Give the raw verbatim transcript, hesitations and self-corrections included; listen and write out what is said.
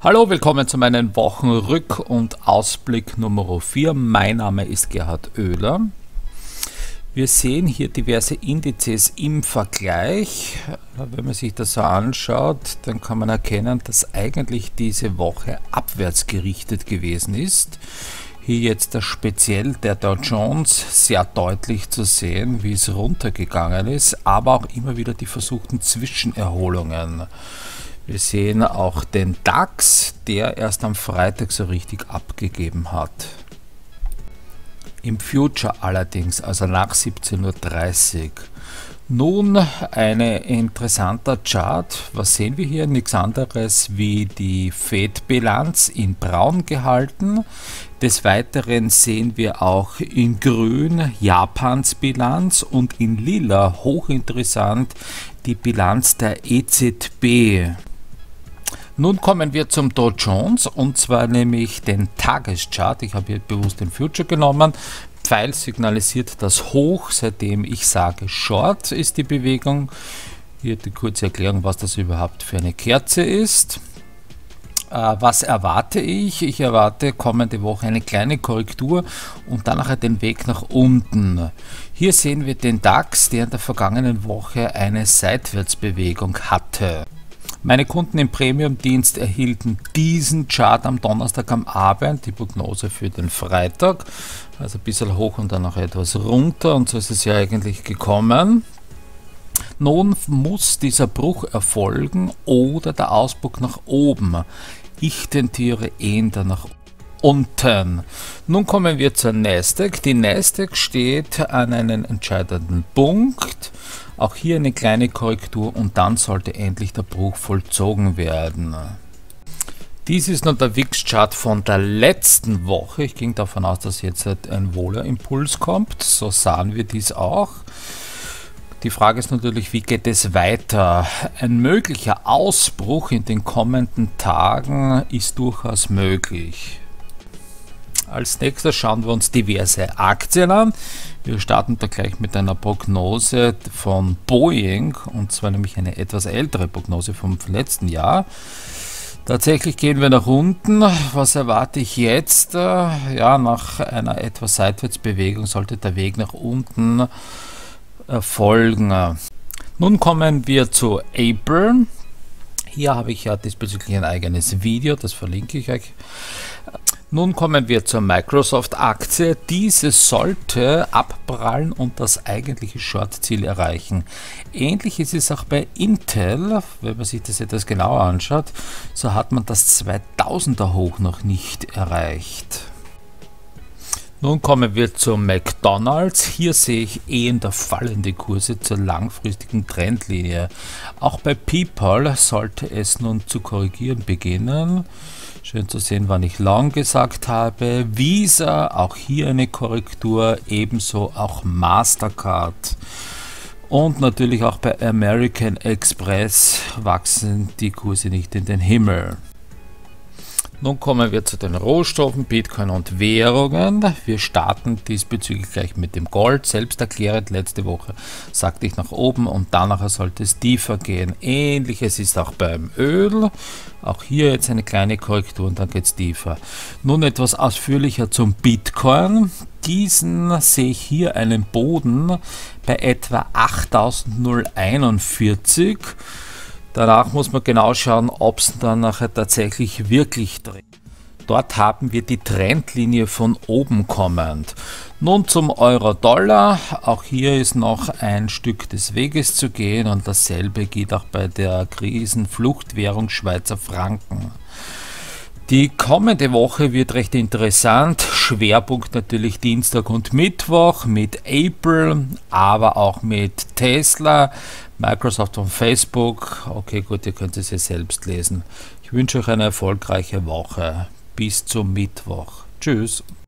Hallo, willkommen zu meinem Wochenrück- und Ausblick Nummer vier. Mein Name ist Gerhard Oehler. Wir sehen hier diverse Indizes im Vergleich. Wenn man sich das so anschaut, dann kann man erkennen, dass eigentlich diese Woche abwärts gerichtet gewesen ist. Hier jetzt das speziell der Dow Jones sehr deutlich zu sehen, wie es runtergegangen ist, aber auch immer wieder die versuchten Zwischenerholungen. Wir sehen auch den DAX, der erst am Freitag so richtig abgegeben hat. Im Future allerdings, also nach siebzehn Uhr dreißig. Nun ein interessanter Chart. Was sehen wir hier? Nichts anderes wie die Fed-Bilanz in braun gehalten. Des Weiteren sehen wir auch in grün Japans Bilanz und in lila, hochinteressant, die Bilanz der E Z B. Nun kommen wir zum Dow Jones, und zwar nämlich den Tageschart. Ich habe hier bewusst den Future genommen. Pfeil signalisiert das Hoch, seitdem ich sage Short ist die Bewegung. Hier die kurze Erklärung, was das überhaupt für eine Kerze ist. Äh, was erwarte ich? Ich erwarte kommende Woche eine kleine Korrektur und dann nachher den Weg nach unten. Hier sehen wir den DAX, der in der vergangenen Woche eine Seitwärtsbewegung hatte. Meine Kunden im Premium-Dienst erhielten diesen Chart am Donnerstag am Abend, die Prognose für den Freitag, also ein bisschen hoch und dann noch etwas runter, und so ist es ja eigentlich gekommen. Nun muss dieser Bruch erfolgen oder der Ausbruch nach oben. Ich tendiere eher nach unten. Nun kommen wir zur Nasdaq. Die Nasdaq steht an einem entscheidenden Punkt. Auch hier eine kleine Korrektur und dann sollte endlich der Bruch vollzogen werden. Dies ist nun der W I X-Chart von der letzten Woche. Ich ging davon aus, dass jetzt ein wohler Impuls kommt. So sahen wir dies auch. Die Frage ist natürlich, wie geht es weiter? Ein möglicher Ausbruch in den kommenden Tagen ist durchaus möglich. Als nächstes schauen wir uns diverse Aktien an. Wir starten da gleich mit einer Prognose von Boeing, und zwar nämlich eine etwas ältere Prognose vom letzten Jahr. Tatsächlich gehen wir nach unten. Was erwarte ich jetzt? Ja, nach einer etwas Seitwärtsbewegung sollte der Weg nach unten erfolgen. Nun kommen wir zu Apple. Hier habe ich ja diesbezüglich ein eigenes Video, das verlinke ich euch. Nun kommen wir zur Microsoft-Aktie. Diese sollte abprallen und das eigentliche Short-Ziel erreichen. Ähnlich ist es auch bei Intel, wenn man sich das etwas genauer anschaut, so hat man das zweitausender Hoch noch nicht erreicht. Nun kommen wir zu McDonald's. Hier sehe ich eher fallende Kurse zur langfristigen Trendlinie. Auch bei PayPal sollte es nun zu korrigieren beginnen. Schön zu sehen, wann ich Long gesagt habe. Visa, auch hier eine Korrektur, ebenso auch Mastercard. Und natürlich auch bei American Express wachsen die Kurse nicht in den Himmel. Nun kommen wir zu den Rohstoffen, Bitcoin und Währungen. Wir starten diesbezüglich gleich mit dem Gold. Selbsterklärend, letzte Woche sagte ich nach oben und danach sollte es tiefer gehen. Ähnliches ist auch beim Öl. Auch hier jetzt eine kleine Korrektur und dann geht es tiefer. Nun etwas ausführlicher zum Bitcoin. Diesen sehe ich hier einen Boden bei etwa achttausendeinundvierzig. Danach muss man genau schauen, ob es dann nachher tatsächlich wirklich dreht. Dort haben wir die Trendlinie von oben kommend. Nun zum Euro-Dollar. Auch hier ist noch ein Stück des Weges zu gehen und dasselbe geht auch bei der Krisenfluchtwährung Schweizer Franken. Die kommende Woche wird recht interessant. Schwerpunkt natürlich Dienstag und Mittwoch mit Apple, aber auch mit Tesla, Microsoft und Facebook. Okay, gut, ihr könnt es ja selbst lesen. Ich wünsche euch eine erfolgreiche Woche. Bis zum Mittwoch. Tschüss.